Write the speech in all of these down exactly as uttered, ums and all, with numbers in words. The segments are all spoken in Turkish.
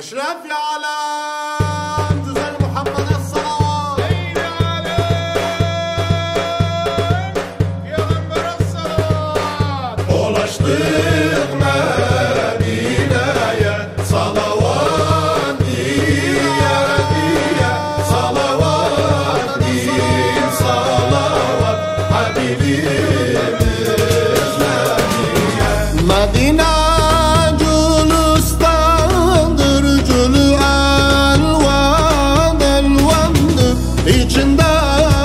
أشرف يا عالم جزال محمد الصلوات يا عالم يا غمر الصلوات ulaştık Medine'ye salavat diye diye salavat din salavat Habibimiz Medine İçinde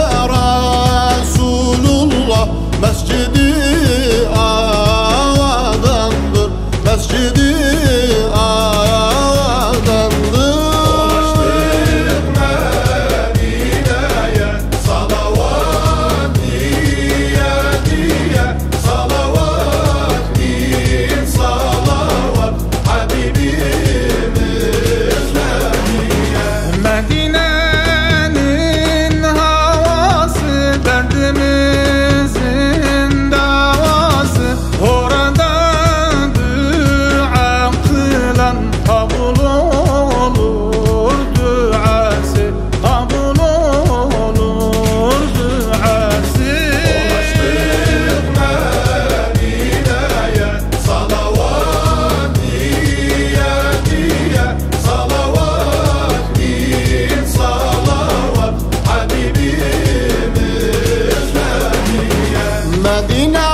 Resulullah mescidi adandır, mescidi adandır. Ulaştık Medine'ye salavat diye diye salavat din salavat Habibimiz Medine derdimizin davası orada dua kılan kabul olur duası kabul olur duası Ulaştık Medine'ye salavat diye diye salavat din salavat Habibimiz Medine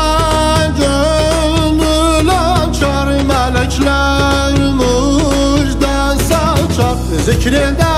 gönül açar, melekler müjde saçar, zikreder